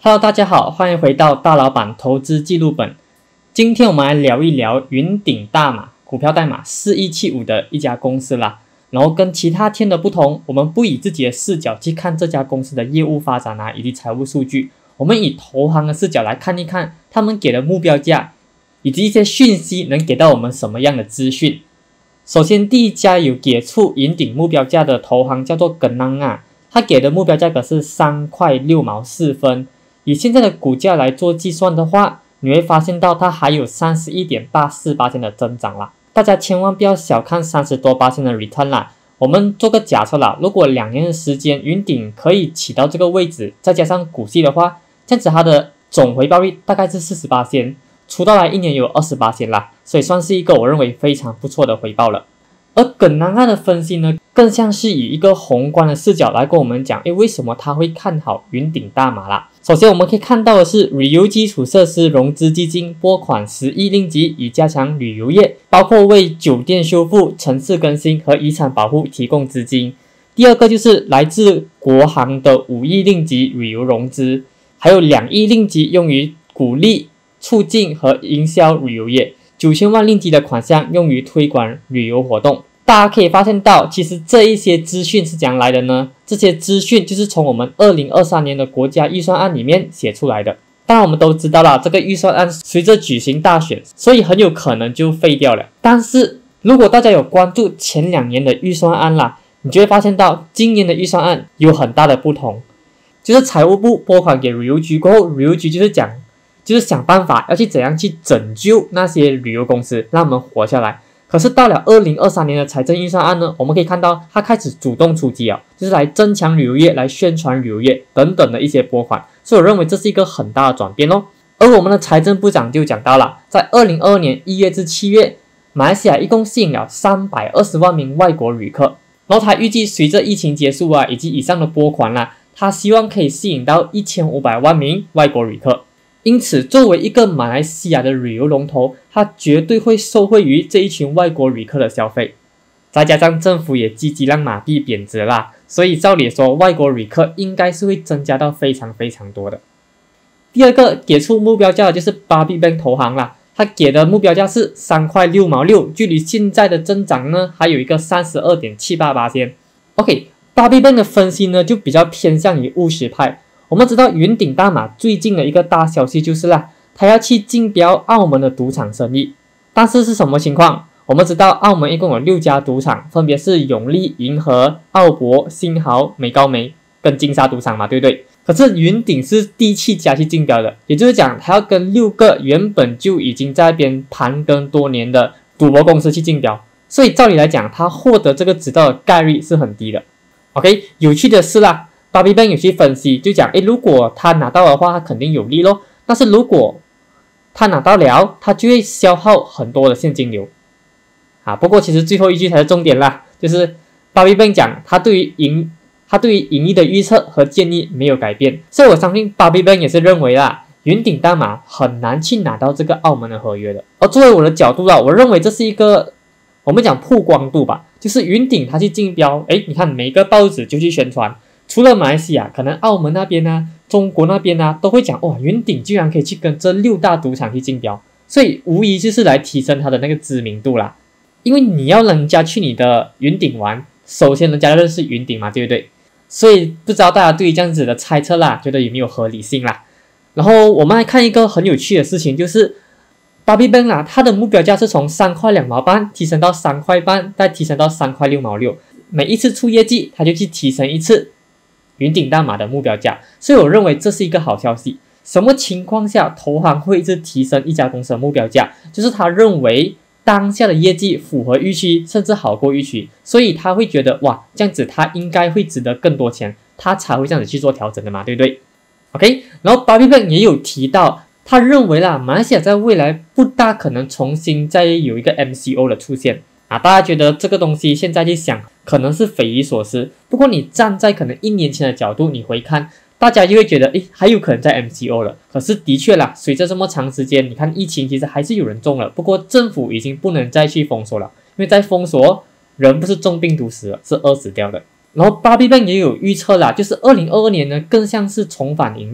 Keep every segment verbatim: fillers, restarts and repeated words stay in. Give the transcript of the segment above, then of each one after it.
Hello， 大家好，欢迎回到大老板投资记录本。今天我们来聊一聊云顶大马股票代码四一七五的一家公司啦。然后跟其他天的不同，我们不以自己的视角去看这家公司的业务发展啊，以及财务数据，我们以投行的视角来看一看他们给的目标价，以及一些讯息能给到我们什么样的资讯。首先，第一家有给出云顶目标价的投行叫做耿朗啊，它给的目标价格是三块六毛四分。以现在的股价来做计算的话，你会发现到它还有 百分之三十一点八四 的增长啦。大家千万不要小看三十多%的 return 啦。我们做个假设啦，如果两年的时间云顶可以起到这个位置，再加上股息的话，这样子它的总回报率大概是 百分之四十八， 出到来一年有 百分之二十八 啦，所以算是一个我认为非常不错的回报了。而耿朗的分析呢，更像是以一个宏观的视角来跟我们讲，诶，为什么他会看好云顶大马啦？首先我们可以看到的是，旅游基础设施融资基金拨款十亿令吉，以加强旅游业，包括为酒店修复、城市更新和遗产保护提供资金。第二个就是来自国行的五亿令吉旅游融资，还有两亿令吉用于鼓励、促进和营销旅游业。九千万令吉的款项用于推广旅游活动。大家可以发现到，其实这一些资讯是怎样来的呢？这些资讯就是从我们二零二三年的国家预算案里面写出来的。当然我们都知道了，这个预算案随着举行大选，所以很有可能就废掉了。但是如果大家有关注前两年的预算案啦，你就会发现到今年的预算案有很大的不同。就是财务部拨款给旅游局过后，旅游局就是讲就是想办法要去怎样去拯救那些旅游公司，让他们活下来。可是到了二零二三年的财政预算案呢，我们可以看到它开始主动出击啊，就是来增强旅游业、来宣传旅游业等等的一些拨款，所以我认为这是一个很大的转变哦。而我们的财政部长就讲到了，在二零二二年一月至七月，马来西亚一共吸引了三百二十万名外国旅客，然后他预计随着疫情结束啊，以及以上的拨款啦，他希望可以吸引到一千五百万名外国旅客。因此，作为一个马来西亚的旅游龙头，它绝对会受惠于这一群外国旅客的消费。再加上政府也积极让马币贬值啦，所以照理说，外国旅客应该是会增加到非常非常多的。第二个给出目标价的就是巴比 Bank 投行啦，它给的目标价是三块六毛六，距离现在的增长呢还有一个 百分之三十二点七八。OK， 巴比 Bank 的分析呢就比较偏向于务实派。我们知道云顶大马最近的一个大消息就是啦，他要去竞标澳门的赌场生意。但是是什么情况？我们知道澳门一共有六家赌场，分别是永利、银河、澳博、新豪、美高梅跟金沙赌场嘛，对不对？可是云顶是第七家去竞标的，也就是讲他要跟六个原本就已经在那边盘庚多年的赌博公司去竞标，所以照理来讲，他获得这个执照的概率是很低的。OK， 有趣的是啦，巴比 Bank 有去分析，就讲，诶，如果他拿到的话，他肯定有利咯。但是如果他拿到了，他就会消耗很多的现金流。啊，不过其实最后一句才是重点啦，就是巴比 Bank 讲，他对于盈，他对于盈利的预测和建议没有改变。所以我相信巴比 Bank 也是认为啦，云顶大马很难去拿到这个澳门的合约的。而作为我的角度啦，我认为这是一个我们讲曝光度吧，就是云顶他去竞标，诶，你看每个报纸就去宣传。除了马来西亚，可能澳门那边啊、中国那边啊，都会讲哇，云顶居然可以去跟这六大赌场去竞标，所以无疑就是来提升它的那个知名度啦。因为你要人家去你的云顶玩，首先人家要认识云顶嘛，对不对？所以不知道大家对于这样子的猜测啦，觉得有没有合理性啦？然后我们来看一个很有趣的事情，就是巴比 Bank 啦，它的目标价是从三块两毛半提升到三块半，再提升到三块六毛六，每一次出业绩，它就去提升一次云顶大马的目标价，所以我认为这是一个好消息。什么情况下投行会一直提升一家公司的目标价？就是他认为当下的业绩符合预期，甚至好过预期，所以他会觉得哇，这样子他应该会值得更多钱，他才会这样子去做调整的嘛，对不对 ？OK， 然后巴比 Bank 也有提到，他认为啦，马来西亚在未来不大可能重新再有一个 M C O 的出现。啊，大家觉得这个东西现在去想可能是匪夷所思，不过你站在可能一年前的角度你回看，大家就会觉得诶，还有可能在 M C O 了。可是的确啦，随着这么长时间，你看疫情其实还是有人中了，不过政府已经不能再去封锁了，因为在封锁人不是中病毒死了，是饿死掉的。然后巴比 Bank 也有预测啦，就是二零二二年呢更像是重返盈利，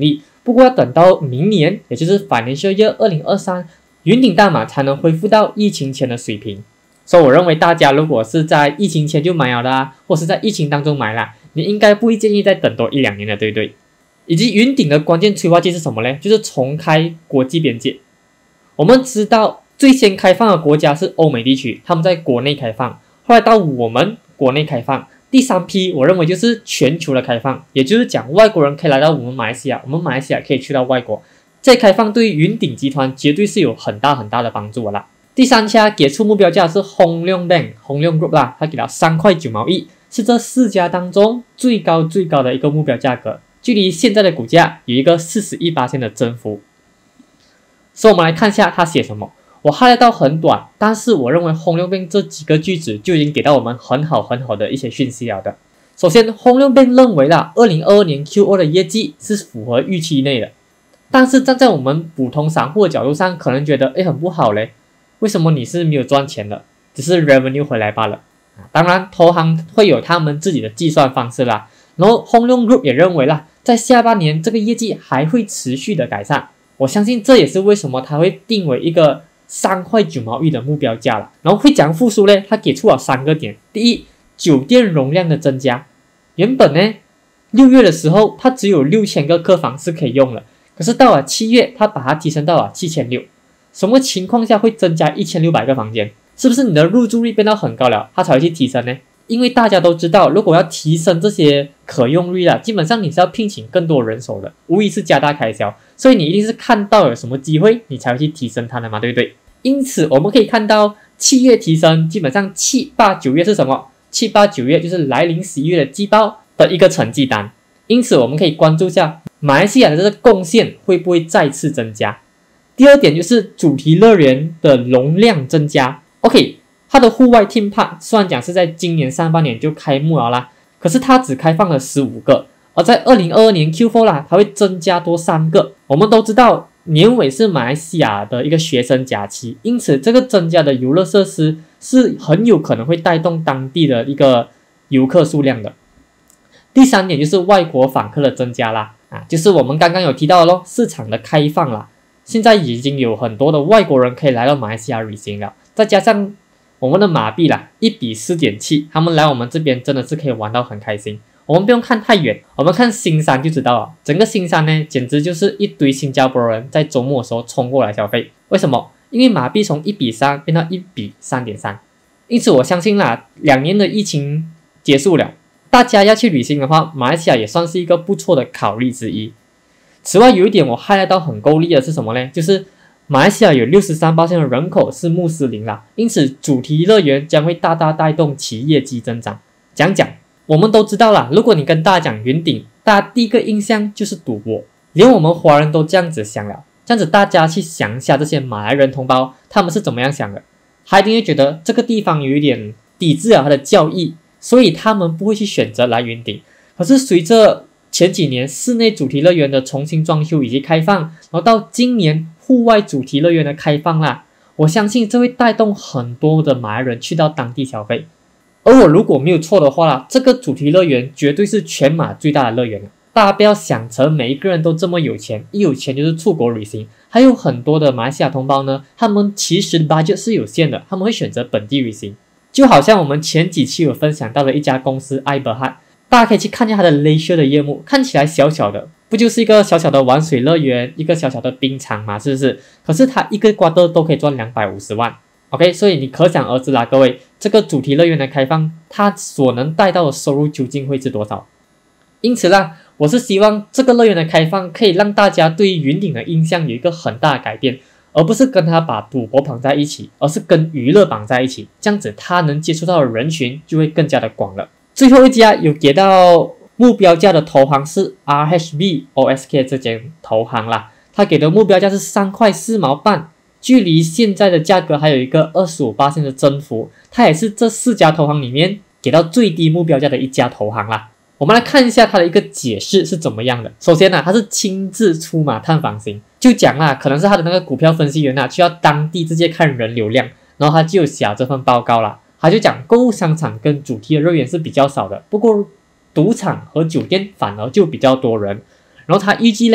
不过要等到明年，也就是 Financial Year 二零二三，云顶大马才能恢复到疫情前的水平。所以我认为大家如果是在疫情前就买了啦，或是在疫情当中买啦，你应该不会建议再等多一两年的，对不对？以及云顶的关键催化剂是什么呢？就是重开国际边界。我们知道最先开放的国家是欧美地区，他们在国内开放，后来到我们国内开放。第三批我认为就是全球的开放，也就是讲外国人可以来到我们马来西亚，我们马来西亚可以去到外国。这开放对于云顶集团绝对是有很大很大的帮助的啦。第三家给出目标价是 Hong Leong Bank、Hong Leong Group 啦，它给了三块九毛一，是这四家当中最高最高的一个目标价格，距离现在的股价有一个 百分之四十一 的增幅。所以我们来看一下它写什么。我 highlight 到很短，但是我认为 Hong Leong Bank 这几个句子就已经给到我们很好很好的一些讯息了的。首先 Hong Leong Bank 认为啦，二零二二年 Q 二 的业绩是符合预期内的，但是站在我们普通散户的角度上，可能觉得诶很不好嘞，为什么你是没有赚钱的，只是 revenue 回来罢了。当然投行会有他们自己的计算方式啦，然后 Hong Leong Group 也认为啦，在下半年这个业绩还会持续的改善，我相信这也是为什么它会定为一个三块九毛一的目标价了。然后会讲复苏呢，它给出了三个点。第一，酒店容量的增加，原本呢六月的时候它只有六千个客房是可以用了，可是到了七月它把它提升到了七千六百，什么情况下会增加一千六百个房间？是不是你的入住率变到很高了，它才会去提升呢？因为大家都知道，如果要提升这些可用率啦，基本上你是要聘请更多人手的，无疑是加大开销，所以你一定是看到有什么机会，你才会去提升它的嘛，对不对？因此我们可以看到七月提升，基本上七八九月是什么？七八九月就是来临十一月的季报的一个成绩单。因此我们可以关注一下马来西亚的这个贡献会不会再次增加。第二点就是主题乐园的容量增加。 OK， 它的户外 theme park 虽然讲是在今年上半年就开幕了啦，可是它只开放了十五个，而在二零二二年 Q 四 啦，它会增加多三个。我们都知道年尾是马来西亚的一个学生假期，因此这个增加的游乐设施是很有可能会带动当地的一个游客数量的。第三点就是外国访客的增加啦，啊，就是我们刚刚有提到的咯，市场的开放啦，现在已经有很多的外国人可以来到马来西亚旅行了，再加上我们的马币啦，一比 四点七， 他们来我们这边真的是可以玩到很开心。我们不用看太远，我们看新山就知道了，整个新山呢简直就是一堆新加坡人在周末的时候冲过来消费。为什么？因为马币从一比三变到一比 三点三， 因此我相信啦，两年的疫情结束了，大家要去旅行的话，马来西亚也算是一个不错的考虑之一。此外有一点我 highlight 到很够力的是什么呢？就是马来西亚有 百分之六十三 的人口是穆斯林啦，因此主题乐园将会大大带动其业绩增长。讲讲我们都知道啦，如果你跟大家讲云顶，大家第一个印象就是赌博，连我们华人都这样子想了。这样子大家去想一下这些马来人同胞他们是怎么样想的，他一定会觉得这个地方有一点抵制了他的教义，所以他们不会去选择来云顶。可是随着前几年室内主题乐园的重新装修以及开放，然后到今年户外主题乐园的开放啦，我相信这会带动很多的马来人去到当地消费。而我如果没有错的话啦，这个主题乐园绝对是全马最大的乐园了。大家不要想成每一个人都这么有钱，一有钱就是出国旅行。还有很多的马来西亚同胞呢，他们其实 budget 是有限的，他们会选择本地旅行。就好像我们前几期有分享到的一家公司 iBerhad， 大家可以去看一下它的 leisure 的业务，看起来小小的，不就是一个小小的玩水乐园，一个小小的冰场嘛，是不是？可是它一个瓜豆都可以赚两百五十万。OK， 所以你可想而知啦，各位，这个主题乐园的开放，它所能带到的收入究竟会是多少？因此啦，我是希望这个乐园的开放可以让大家对于云顶的印象有一个很大的改变，而不是跟它把赌博绑在一起，而是跟娱乐绑在一起，这样子它能接触到的人群就会更加的广了。最后一家有给到目标价的投行是 R H B O S K 这间投行啦，它给的目标价是三块四毛半，距离现在的价格还有一个 百分之二十五 的增幅，它也是这四家投行里面给到最低目标价的一家投行啦。我们来看一下它的一个解释是怎么样的。首先呢、啊，它是亲自出马探访型，就讲啦，可能是他的那个股票分析员啊，去到当地直接看人流量，然后他就写这份报告啦。他就讲购物商场跟主题的乐园是比较少的，不过赌场和酒店反而就比较多人。然后他预计呢，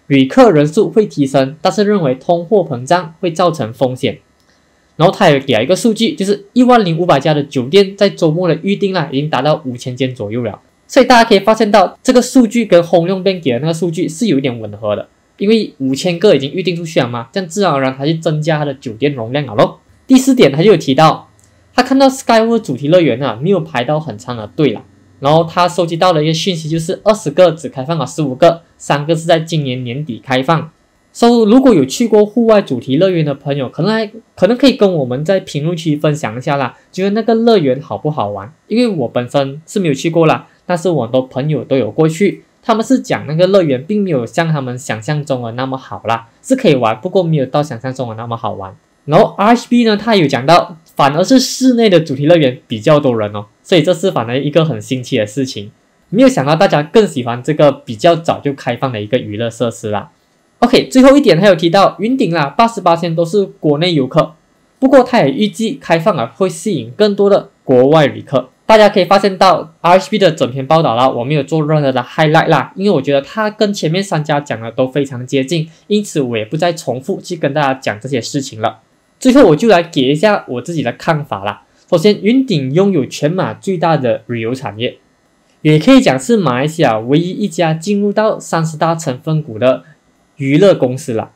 旅客人数会提升，但是认为通货膨胀会造成风险。然后他也给了一个数据，就是一万零五百家的酒店在周末的预订啦，已经达到五千间左右了。所以大家可以发现到，这个数据跟洪亮边给的那个数据是有一点吻合的，因为五千个已经预订出去了嘛，这样自然而然他就增加他的酒店容量了咯。第四点，他就有提到，他看到 Skyworld 主题乐园啊没有排到很长的队了，然后他收集到的一个讯息就是二十个只开放了十五个，三个是在今年年底开放。所以如果有去过户外主题乐园的朋友，可能还可能可以跟我们在评论区分享一下啦，觉得那个乐园好不好玩？因为我本身是没有去过啦，但是我很多朋友都有过去，他们是讲那个乐园并没有像他们想象中的那么好啦，是可以玩，不过没有到想象中的那么好玩。然后 R H B 呢，他有讲到，反而是室内的主题乐园比较多人哦，所以这是反而一个很新奇的事情。没有想到大家更喜欢这个比较早就开放的一个娱乐设施啦。OK， 最后一点还有提到云顶啦 百分之八十 都是国内游客，不过他也预计开放了会吸引更多的国外旅客。大家可以发现到 R H B 的整篇报道啦，我没有做任何的 highlight 啦，因为我觉得它跟前面三家讲的都非常接近，因此我也不再重复去跟大家讲这些事情了。最后我就来给一下我自己的看法啦。首先，云顶拥有全马最大的旅游产业，也可以讲是马来西亚唯一一家进入到三十大成分股的娱乐公司啦。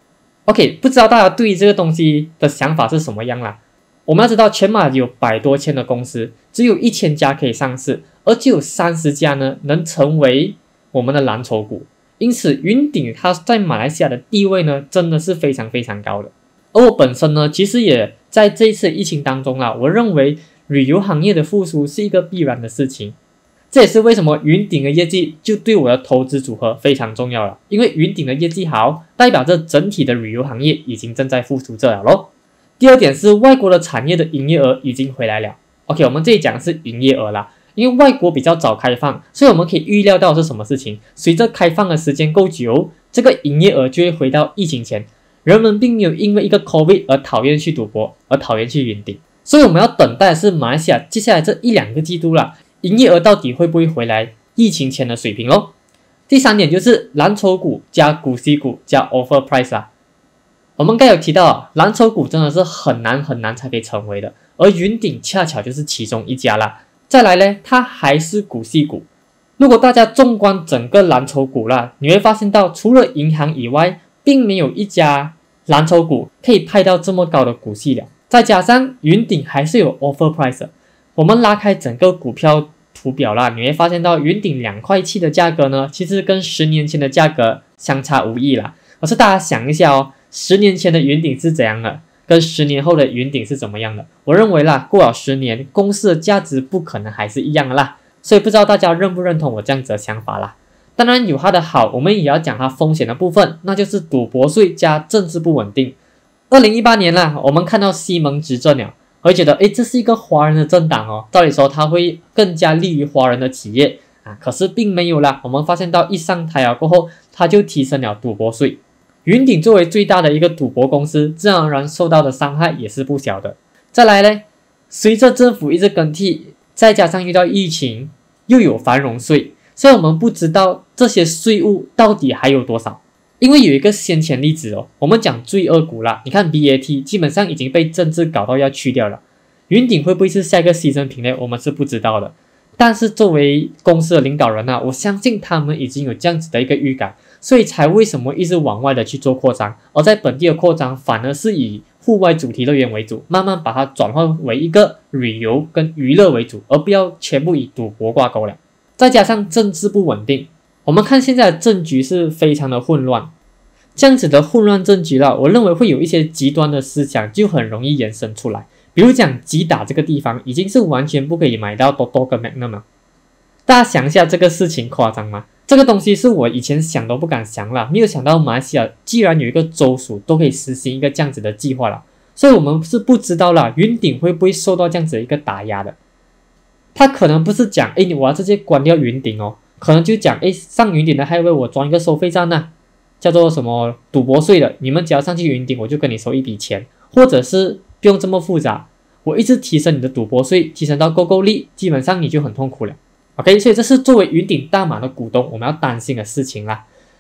OK， 不知道大家对于这个东西的想法是什么样啦？我们要知道全马有百多千的公司，只有一千家可以上市，而只有三十家呢能成为我们的蓝筹股，因此云顶它在马来西亚的地位呢真的是非常非常高的。而我本身呢其实也在这一次疫情当中啦，我认为旅游行业的复苏是一个必然的事情，这也是为什么云顶的业绩就对我的投资组合非常重要了，因为云顶的业绩好，代表着整体的旅游行业已经正在复苏着了咯。第二点是外国的产业的营业额已经回来了。 OK， 我们这里讲的是营业额啦，因为外国比较早开放，所以我们可以预料到是什么事情，随着开放的时间够久，这个营业额就会回到疫情前。人们并没有因为一个 COVID 而讨厌去赌博，而讨厌去云顶，所以我们要等待的是马来西亚接下来这一两个季度啦，营业额到底会不会回来疫情前的水平咯。第三点就是蓝筹股加股息股加 offer price 啦。我们刚才有提到，蓝筹股真的是很难很难才可以成为的，而云顶恰巧就是其中一家啦。再来呢，它还是股息股。如果大家纵观整个蓝筹股啦，你会发现到除了银行以外，并没有一家蓝筹股可以派到这么高的股息了。再加上云顶还是有 offer price 的，我们拉开整个股票图表啦，你会发现到云顶两块七的价格呢，其实跟十年前的价格相差无异啦。可是大家想一下哦，十年前的云顶是怎样的，跟十年后的云顶是怎么样的？我认为啦，过了十年，公司的价值不可能还是一样的啦。所以不知道大家认不认同我这样子的想法啦。当然有它的好，我们也要讲它风险的部分，那就是赌博税加政治不稳定。二零一八年啦，我们看到西蒙执政了，我会觉得诶，这是一个华人的政党哦，照理说它会更加利于华人的企业啊，可是并没有啦。我们发现到一上台了过后，它就提升了赌博税。云顶作为最大的一个赌博公司，自然而然受到的伤害也是不小的。再来呢，随着政府一直更替，再加上遇到疫情，又有繁荣税，所以我们不知道这些税务到底还有多少。因为有一个先前例子哦，我们讲罪恶股啦，你看 B A T 基本上已经被政治搞到要去掉了，云顶会不会是下一个牺牲品呢？我们是不知道的。但是作为公司的领导人啊，我相信他们已经有这样子的一个预感，所以才为什么一直往外的去做扩张，而在本地的扩张反而是以户外主题乐园为主，慢慢把它转换为一个旅游跟娱乐为主，而不要全部以赌博挂钩了。再加上政治不稳定，我们看现在的政局是非常的混乱，这样子的混乱政局啦，我认为会有一些极端的思想就很容易延伸出来。比如讲吉打这个地方已经是完全不可以买到多多跟 Magnum 了，大家想一下这个事情夸张吗？这个东西是我以前想都不敢想啦，没有想到马来西亚既然有一个州属都可以实行一个这样子的计划了，所以我们是不知道啦，云顶会不会受到这样子的一个打压的。他可能不是讲诶我要直接关掉云顶哦，可能就讲诶上云顶的还为我装一个收费站呢，叫做什么赌博税的，你们只要上去云顶我就跟你收一笔钱，或者是不用这么复杂，我一直提升你的赌博税，提升到够够力，基本上你就很痛苦了。OK， 所以这是作为云顶大马的股东我们要担心的事情啦。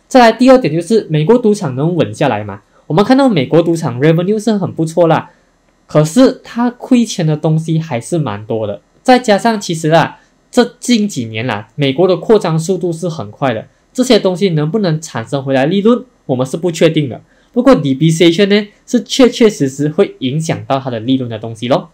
再来第二点就是美国赌场能稳下来嘛？我们看到美国赌场 revenue 是很不错啦，可是它亏钱的东西还是蛮多的。再加上其实啊，这近几年啦，美国的扩张速度是很快的，这些东西能不能产生回来利润，我们是不确定的。不过 depreciation 呢，是确确实实会影响到它的利润的东西咯。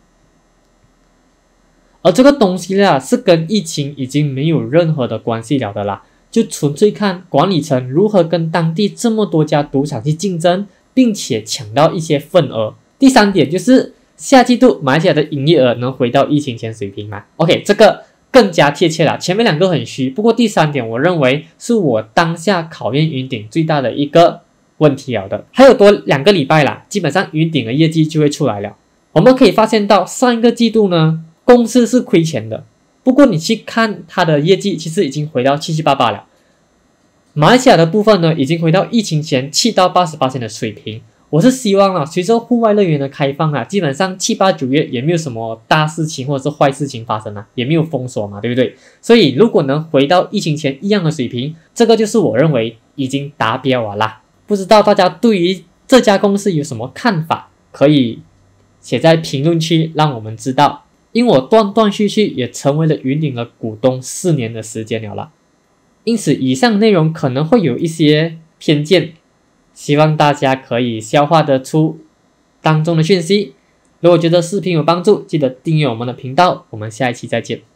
而这个东西啦，是跟疫情已经没有任何的关系了的啦，就纯粹看管理层如何跟当地这么多家赌场去竞争，并且抢到一些份额。第三点就是下季度马来西亚的营业额能回到疫情前水平吗 ？OK， 这个更加贴切了。前面两个很虚，不过第三点我认为是我当下考验云顶最大的一个问题了的。还有多两个礼拜啦，基本上云顶的业绩就会出来了。我们可以发现到上一个季度呢，公司是亏钱的，不过你去看它的业绩，其实已经回到七七八八了。马来西亚的部分呢，已经回到疫情前七到八十八的水平。我是希望啊，随着户外乐园的开放啊，基本上七八九月也没有什么大事情或者是坏事情发生啊，也没有封锁嘛，对不对？所以如果能回到疫情前一样的水平，这个就是我认为已经达标了啦。不知道大家对于这家公司有什么看法，可以写在评论区让我们知道。因为我断断续续也成为了云顶的股东四年的时间了啦，因此以上内容可能会有一些偏见。希望大家可以消化得出当中的讯息。如果觉得视频有帮助，记得订阅我们的频道。我们下一期再见。